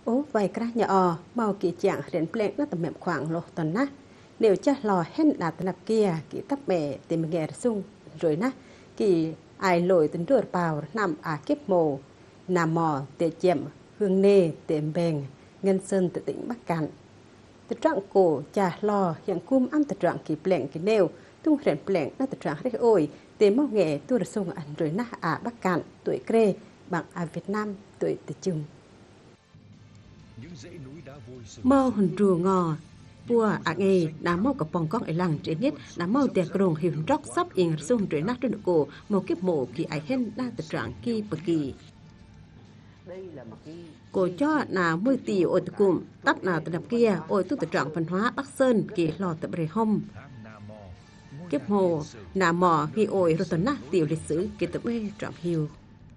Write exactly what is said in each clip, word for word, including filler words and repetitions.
Ố vài cái nhỏ màu kỳ trạng đến plek nó tầm mềm khoảng lô tuần na nếu cha lò hết là tận nạp kia kỳ tắp bè tìm nghe sung rồi na kỳ ai lội tính đuổi bào nằm à kiếp mồ nằm mò tệ chệm hương nê tiệm bèn ngân sơn tự tỉnh bắc cạn tự trạng cổ cha lò hiện cung ăn tự trạng kỳ plek kỳ nêu tung rèn plek nó tự trạng đấy ôi tìm mong nghệ tôi được sung ăn rồi na à bắc cạn tuổi kre bằng à Việt Nam tuổi tự chừng mơ hồn rùa ngò bùa à nghe đã mâu cả bong con ấy lằng trên nhất đã mâu tiệc rồng hiểu róc sắp yên sung trên nát trên cổ một kiếp mộ kỳ ai hen đa tự trạng kỳ bậc kỳ cổ cho là môi tì ôi tự cụm tắp nào tự đập kia ôi tu tự trạng văn hóa Bắc Sơn kỳ lò tập bề hông kiếp hồ nà mò ghi ôi rồi tuần nát tiểu lịch sử kỳ tập bê trọng hiu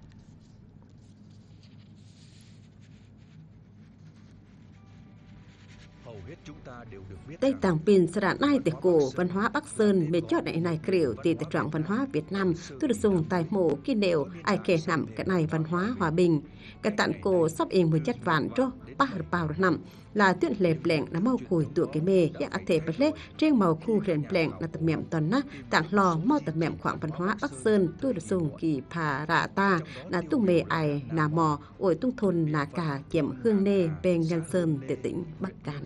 Tây Tàng Pin sẽ đạn ai để cổ văn hóa Bắc Sơn mê chót này này kiểu tỷ tự trọng văn hóa Việt Nam tôi được dùng tài mộ kỳ nèo ai kể nằm cái này văn hóa hòa bình cái tặng cổ sắp yên mười chất vạn cho ba hợp bào nằm là tuyển lệ plẹn là màu cùi tụa cái mê giác ác thể bật lê trên màu khu rèn plẹn là tập mẹm tuần ná tặng lò màu tập mẹm khoảng văn hóa Bắc Sơn tôi được dùng kỳ phà rạ ta là tung mê ai nà mò ổi tung thôn nà cả chém hương nê bên ngân sơn để tỉnh Bắc Cạn.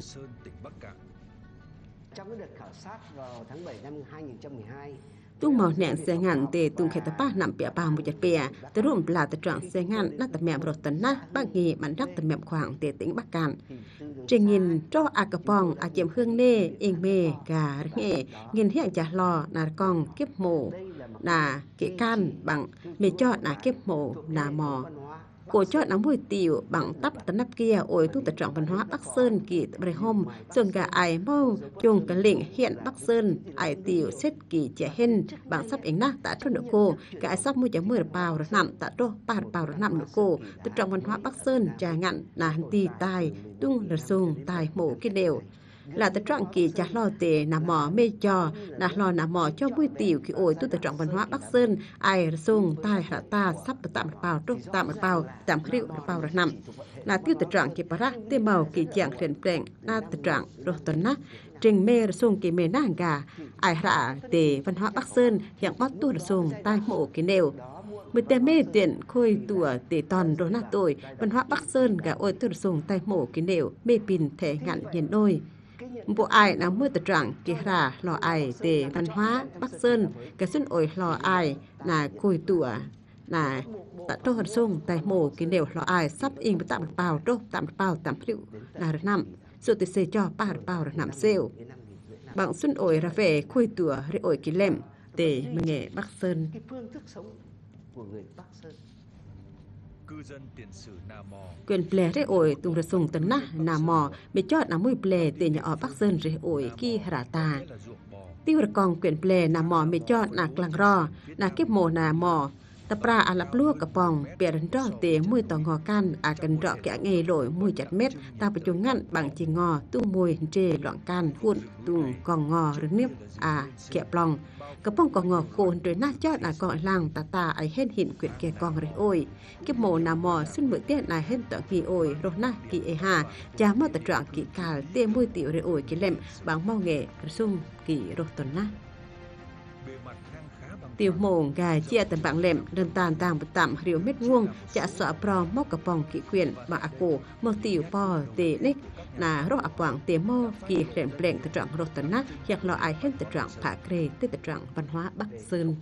Trong cái đợt khảo sát vào tháng bảy năm hai nghìn không trăm mười hai, tung màu nẹn xe ngàn để tung khét tập ba nằm bịa bao một chặt bịa, từ rùm là từ trạng xe ngàn nát tập mẹm rột tấn nát bác nghề mặn rắc tập mẹm khoảng để tỉnh Bắc Cạn. Trình nhìn cho a cà pong a chém hương nê yên mê gà nghề nhìn hiện trả lò nà con kiếp mổ nà kỹ can bằng mê cho nà kiếp mổ nà mò. Cổ chọn nắm mùi tiểu bằng tắp tấn nắp kia ôi tu tập trọng văn hóa Bắc Sơn kỳ bề hôm dồn gà ai mâu chung cái lệnh hiện Bắc Sơn ai tiểu xếp kỳ trẻ hen bằng sắp ảnh nát tại trôn độ cô cái ai sắp mùi chả mùi bào rồi nằm tại trô ba bào rồi nằm độ cô tập trọng văn hóa Bắc Sơn trà ngặn là hành tì tài tung là sung tài mổ cái đều là tập trọng kỳ chả lo tề nà mò mê cho là lo nà mò cho mùi tiểu kỳ ôi tu tập trọng văn hóa Bắc Sơn ai sung tài hạ ta sắp tạm bào trô tạm bào tạm khriu bào rồi nằm là tiêu tập trọng kỳ bà tiêu màu kỳ trạng rèn plẹn là tập trọng đồ tuần nát trình mê sung kỳ mê nàng gà ai hạ tề văn hóa Bắc Sơn hiện bắt tu sung tai mộ kỳ nêu mười tên mê tiện khôi tùa tề toàn đồ nát tội văn hóa Bắc Sơn gà ôi tu sung tai mộ kỳ nêu mê pin thể ngặn nhìn đôi bộ ai nắm mưa tập trạng kỳ ra lò ai tề văn hóa Bắc Sơn cái xuân ổi lò ai là khôi tùa là tại trâu hạt sung tại mổ cái đều lò ai sắp in với tạm bào trâu tạm bào tạm liệu là nằm sự tự xây cho ba bào là nằm xêu bằng xuân ổi ra về khôi tùa để ổi cái lem để mà nghề Bắc Sơn quyền ple rễ ổi tung ra sung tấn na nà mò bị chót nà mùi ple tề nhỏ ở Bắc Sơn rễ ổi kia rà ta tiêu ra con quyền ple nà mò bị chót nà clang ro nà kiếp mồ nà mò tập ra à lắp lúa cà pong bè rắn rõ tề mùi tò ngò can à cần rõ kẻ nghề lội mùi chặt mét ta phải chung ngăn bằng chỉ ngò tu mùi trề loạn can cuộn tung còn ngò rừng nếp à kẹ plong cà pong còn ngò khôn rồi nát chót là còn làng ta ta ấy hết hiện quyển kẻ con rồi ôi kiếp mồ nà mò xin bữa tiết này hết tọa kỳ ôi rồi nát kỳ ê hà cha mất tập trạng kỳ cà tề mùi tiểu rồi ôi kỳ lem bằng mau nghề sung kỳ rồi tuần nát tiêu mồng gà chia tầm bảng lệm đơn tàn tàng bật tạm riu mét vuông chả sợ pro móc cà pong kỹ quyền mà à cổ mơ tiểu po tề nick là rô áp quảng tề mô kỳ rèn plẹn tự trạng rô tấn nát hoặc lo ai hết tự trạng phá kề tới tự trạng văn hóa Bắc Sơn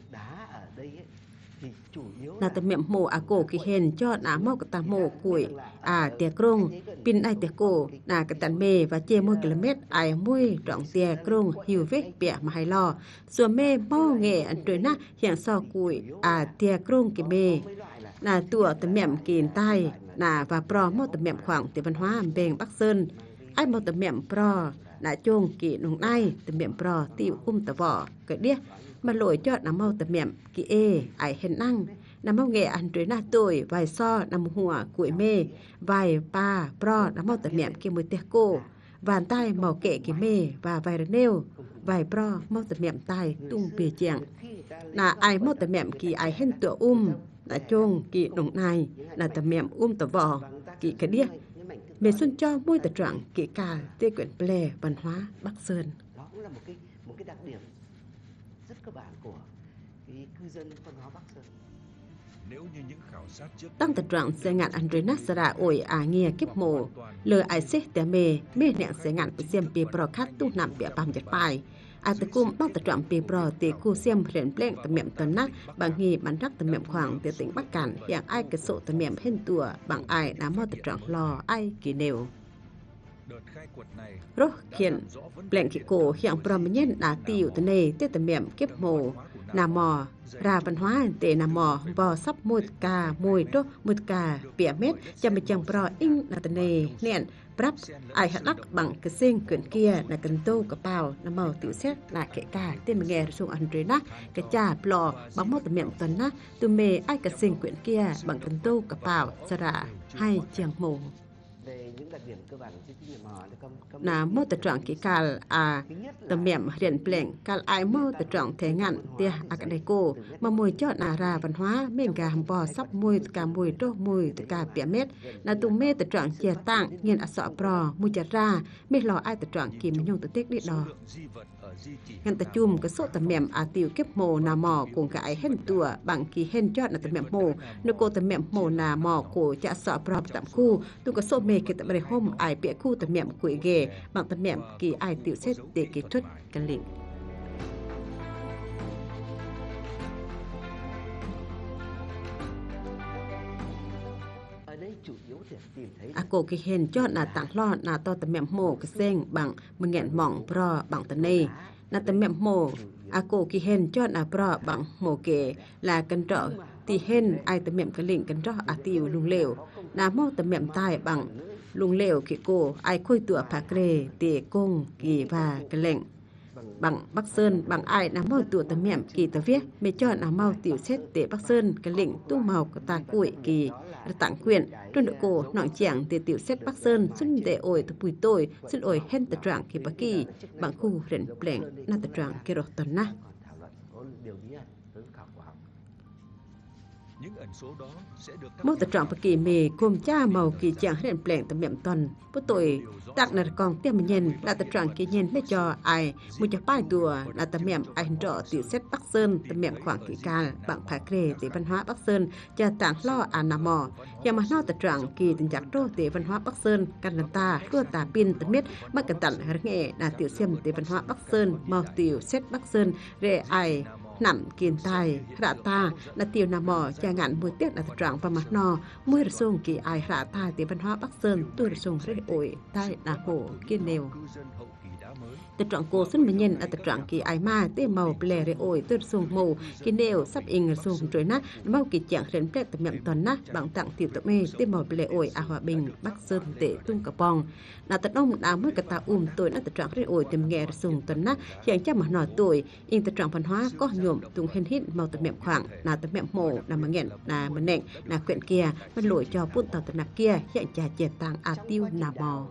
là tập miệng mồ à cổ kỳ hèn cho ná mô cả ta mồ củi à tè krong pin ai tè cổ là cái tàn mê và chê môi km ai môi trọng tè krong hiu vết bẹ mà hay lo xua mê mô nghề ăn trôi nát hiện so củi à tè krong kỳ mê là tụa tập miệng kìn tai là và pro mô tập miệng khoảng tè văn hóa bền Bắc Sơn ai mô tập miệng pro là chôn kỳ nông ai tập miệng pro tiêu um tập vỏ cái đĩa mà lội cho nằm mau tập miệng kỳ ê ai hèn năng nằm mau nghề ăn trôi na tuổi vài so nằm hùa củi mê vài pa pro nằm mau tập miệng kia mười tè cô vàn tay màu kệ kỳ mê và vài nêu vài pro mau tập miệng tay tung bìa chèng là ai mau tập miệng kỳ ai hèn tựa um là chôn kỳ nông này là tập miệng um tập vỏ kỳ cái đĩa mẹ xuân cho môi tờ trạng kỹ cả tê quyển ple văn hóa Bắc Sơn. Đó cũng là một cái một cái đặc điểm rất cơ bản của cái cư dân văn hóa Bắc Sơn. Nếu như những khảo sát trước Tăng tờ trạng sẽ ngạn Andre Nasara ổi à nghe kiếp mồ lờ ai xế tè mê mê nẹn sẽ ngạn bị xem bì pro khát tu nằm bịa bàm giật bài. À tờ cung bao tờ trạng bì pro tì khu xem rèn pleng tờ miệng tờ nát bằng nghi bắn rắc tờ miệng khoảng tì tỉnh Bắc Cản hiện ai cái sổ tờ miệng hên tùa bằng ai đã mơ tờ trạng lò ai kỳ nều. Rốt hiện pleng kỳ cổ hiện pro mà nhân đã tiêu tờ nê tê tờ miệng kiếp mồ nà mò ra văn hóa tệ nà mò bò sắp môi cà môi trô môi cà bịa mét chăm chăm pro in là tờ nê nẹn prap ai hạt lắc bằng cái sinh quyển kia là cần tô cả bào là màu tiểu xét lại kệ cả tên mà nghe xuống ăn rơi nát cái trà plò bóng mốt tờ miệng tuần nát từ mê ai cái sinh quyển kia bằng cần tô cả bào ra ra hai chiang mồ na mô tờ trạng kỹ càl à tờ miệng hiện pleng càl ai mô tờ trạng thế ngạn tia à cái này cô mà mùi chọn à ra văn hóa mình gà hầm bò sắp mùi cả mùi trô mùi từ cả bịa mét là tụ mê tờ trạng chia tạng nghiên à sọ pro mùi chặt ra mê lò ai tờ trạng kìm nhung tờ tiếc đi đò ngàn tờ chùm cái số tờ miệng à tiêu kiếp mồ nà mò cùng cả ai hên tùa bằng kỳ hên chọn là tờ miệng mồ nếu cô tờ miệng mồ nà mò cổ chả sọ pro tạm khu tụ cái số mê cái tờ bề hôm ai bịa khu tờ miệng quỷ ghê bằng tờ miệng kỳ ai tiểu xét để kỳ thuật căn lĩnh. À cổ kỳ hên cho là tặng lo là to tờ miệng mồ cái sen bằng mừng nghẹn mỏng pro bằng tờ này là tờ miệng mồ à cổ kỳ hên cho là pro bằng mồ kề là cân trọ thì hên ai tờ miệng cái lĩnh cân trọ à tiêu lùng lều là mô tờ miệng tai bằng lùng lều kỳ cổ ai khôi tựa phá kề tề công kỳ và cái lệnh bằng Bắc Sơn bằng ai nắm màu tựa tờ miệng kỳ tờ viết mê cho nắm màu tiểu xét tề Bắc Sơn cái lệnh tu màu của ta cuội kỳ tặng quyền trên đội cổ nọng chàng tề tiểu xét Bắc Sơn xuân để ổi tờ bùi tôi xuân ổi hên tờ trạng kỳ bạc kỳ bằng khu rèn pleng na tờ trạng kỳ rột tuần na. Mô tờ trọng bậc kỳ mì cùng cha màu kỳ chàng hết pleng tầm miệng tuần bố tội tặng là còn tiêm mình nhìn là tờ trọng kỳ nhìn mới cho ai mua cho bài đùa là tầm miệng ai hình rõ tiểu xét Bắc Sơn tầm miệng khoảng kỳ ca bằng phá kề tỷ văn hóa Bắc Sơn cho tặng lo à nà mò nhà mà nó tờ trọng kỳ tình giác đô tỷ văn hóa Bắc Sơn căn lần ta đua tà pin tầm miết mắc cẩn tận nghệ là tiểu xem tỷ văn hóa Bắc Sơn màu tiểu xét Bắc Sơn rê ai nằm kiên tai rạ ta là tiêu nà mò cha ngạn mùi tiết là thật trạng và mặt nò mùi rạ sung kỳ ai rạ ta tỷ văn hóa Bắc Sơn tôi rạ sung rễ ổi tai nà hổ kiên nèo tật trạng cô xuân mình nhìn là tật trạng kỳ ai ma tê màu ple rễ ổi tôi rạ sung màu kiên nèo sắp in rạ sung trôi nát mau kỳ trạng rẽn plek tập miệng tuần nát bằng tặng tiểu tập mê tê màu ple ổi à hòa bình Bắc Sơn tệ tung cả bong là tật đông đã mới cả ta um tôi là tật trạng rễ ổi tìm nghe rạ sung tuần nát hiện chắc mà nọ tuổi in tật trạng văn hóa có nhuộm tung hên hít màu tờ miệng khoảng là tờ miệng mổ là mà nghẹn là mà nẹn là quyện kiaมันlội cho phun tàu tờ nạp kia hiện trà chè tàng à tiêu nà mò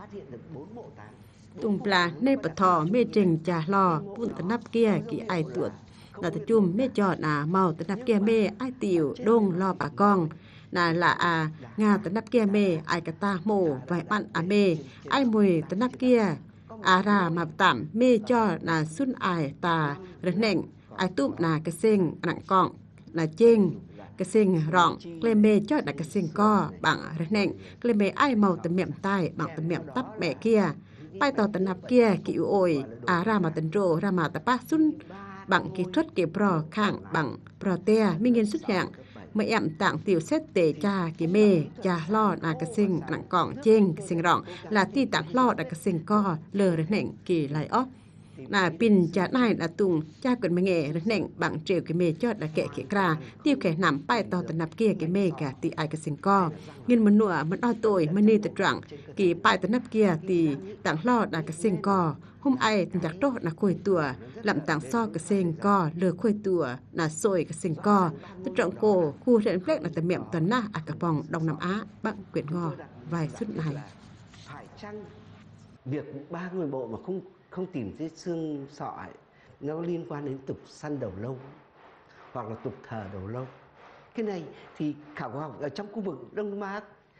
tung pla nê bờ thò mê trình trà lò phun tờ nạp kia kỳ ai tuột là tờ chum mê cho là màu tờ nạp kia mê ai tiểu đông lo bà con là là à nga tờ nạp kia mê ai cả ta mổ vài bạn à mê ai mùi tờ nạp kia à ra mà tạm mê cho là xuân ai ta rất nẹn ai tụm là cái sinh nặng cọng là trên cái sinh rộng lên mê cho là cái sinh co bằng rất nẹn lên mê ai màu tầm miệng tai bằng tầm miệng tắp mẹ kia bay tàu tận nạp kia kiểu ôi à ra mà tận rô ra mà tập ba xuân bằng kỹ thuật kỹ pro khang bằng pro te minh nghiên xuất hiện mà em tặng tiểu xét tề cha kỳ mê cha lo là cái sinh nặng cọng trên cái sinh rộng là ti tặng lo là cái sinh co lờ rất nẹn kỳ lại óc là pin cha này là tung cha cần mà nghe rất nẹn bằng triệu cái mê cho là kệ kệ ra tiêu kẻ nằm bay tàu tận nạp kia cái mê cả ti ai cái sinh co nhưng mình nụa mình đo tuổi mình đi từ trạng kỳ bay tận nạp kia thì tặng lo là cái sinh co hôm ai tình giác tốt là khôi tùa làm tặng so cái sinh co lừa khôi tùa là sôi cái sinh co từ trạng cổ khu rèn phết là tận miệng tuần na à cả vòng Đông Nam Á bằng quyển ngò vài suốt này phải chăng việc ba người bộ mà không không tìm thấy xương sọ ấy, nó liên quan đến tục săn đầu lâu hoặc là tục thờ đầu lâu. Cái này thì khảo cổ học ở trong khu vực Đông Nam Á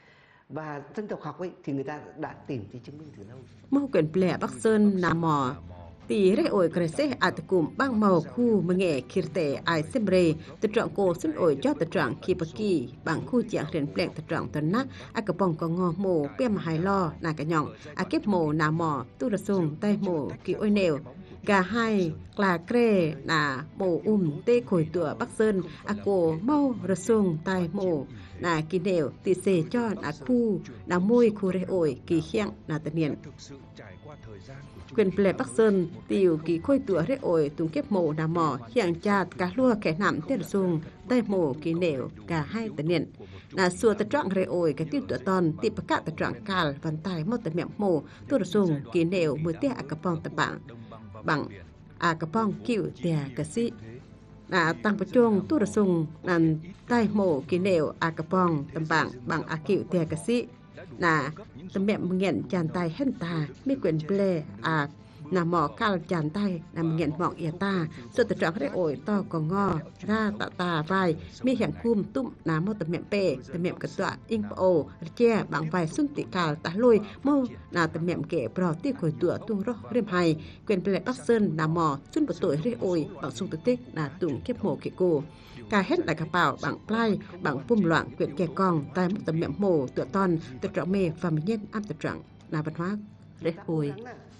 Và dân tộc học ấy thì người ta đã tìm thấy chứng minh từ lâu. Mô quyền plẻ Bắc Sơn nà mò tỷ rễ ổi kre se ạt cùm bang màu khu mơ nghệ khir tệ ai sembre tự trọng cô xuân ổi cho tự trọng khi bạc kỳ bằng khu trạng riêng plẹn tự trọng tuần nát a cà bong có ngò mồ pem hài lo nà cả nhỏng a kép mồ nà mò tu ra sung tay mồ kỳ ôi nèo gà hai là kre nà mồ um tê khổi tựa Bắc Sơn a cô mau ra sung tay mồ nà kỳ nèo tì xề cho nà khu nà môi khu rễ ổi kỳ khiang nà tân niên quyền plệ Bắc Sơn tiểu kỳ khôi tựa rễ ổi tung kiếp mồ nà mò hiện chạt cá lua kẻ nằm tiết sung tay mồ kỳ nèo cả hai tân niên nà xua tật trọng rễ ổi cái tiêu tựa ton tiệp cả tật trọng càl văn tài một tật mẹm mồ tu ra sung kỳ nèo mười tia a capong tập bảng bằng a capong cựu tia cà sĩ nà tăng bạch chuông tu ra sung nàn tay mồ kỳ nèo a capong tập bảng bằng a cựu tia cà sĩ nà tầm mẹm nghẹn chàn tay hên ta mi quyền ple à nà mỏ cal chàn tay nằm nghẹn mọng ia ta sự tự trọng rễ ổi to còn ngò ra tạ tà vai mi hiện cung tụm nà mô tầm mẹm pê tầm mẹm cật tọa in ồ che bằng vai xuân tị cào tá lôi mô nà tầm mẹm kệ bò ti khởi tựa tung rô riêm hay quyền ple Bắc Sơn nà mỏ xuân bờ tuổi rễ ổi bằng sung tự tích nà tùng kiếp mồ kệ cô cả hết đại cả bảo bằng plai bằng pum loạn quyện kè con tai một tầm mẹm mồ tựa ton tự trọng mê và mình nhân am tự trọng là văn hóa rễ ổi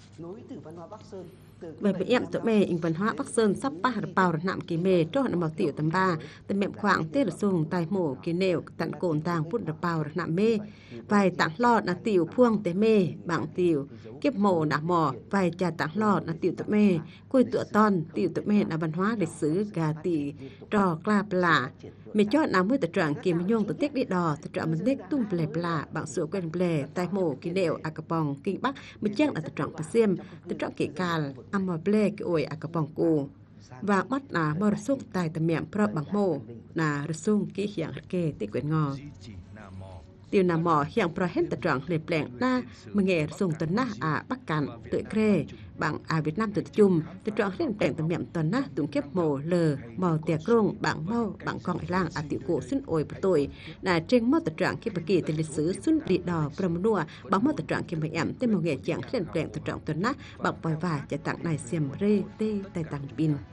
về bị em tụi mê in văn hóa Bắc Sơn sắp ba hạt bào nạm kỳ mê cho hạt màu tiểu tầm ba tầm mẹm khoảng tê là sung tai mổ kỳ nèo tận cồn tàng phút hạt bào nạm mê vài tảng lọ là tiểu phuông tế mê bằng tiểu kiếp mổ nạm mò vài trà tảng lọ là tiểu tụi mê côi tụa ton tiểu tụi mê là văn hóa lịch sử gà tỷ trò cla plà mê cho nằm với tự trạng kỳ mê nhung tự tiết đi đò tự trạng mình tiết tung plè plà bằng sửa quen plè tai mổ kỳ nèo a cà bong kinh bắc mê chắc là tự trạng bà xiêm tự trạng kỳ càl âm mò plè kỳ ôi a cà bong cô và bắt là mò rung tài tầm mẹm pro bằng mô là rung kỹ hiện kê tích quyển ngò tiêu nà mò hiện pro hết tự trạng lệ plẹn na mê nghệ rung tuần na à bắc cạn tự kre bằng à Việt Nam tự chung tự trạng lên plẹn tầm mẹm tuần na tung kiếp mồ lờ mò tiệc rung bằng mau bằng con lang à tiểu cổ xuân ôi bờ tuổi là trên mò tự trạng khi bậc kỳ từ lịch sử xuân địa đò pramnua bằng mò tự trạng khi mày em tên mò nghệ chẳng lên plẹn tự trạng tuần na bằng vòi vả chạy tặng này xiêm rê tê tay tặng pin